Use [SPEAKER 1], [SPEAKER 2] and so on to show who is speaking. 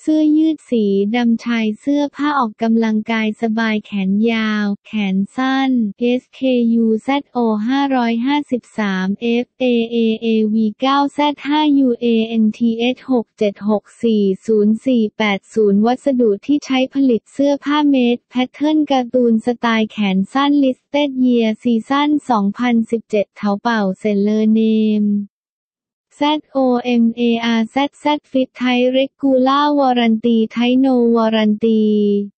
[SPEAKER 1] สื้อยืดสีดำชายเสื้อผ้าออกกำลังกายสบายแขนยาวแขนสั้น SKU ZO 553 FAAAV 9 Z5 UANTH 67640480วัสดุที่ใช้ผลิตเสื้อผ้าเมดแพทเทิร์นการ์ตูนสไตล์แขนสั้น Listed Year Season 2017 เถาเป่าเซลเลอร์เนมZOMARZZ Fit Type Regular Warranty Type No Warranty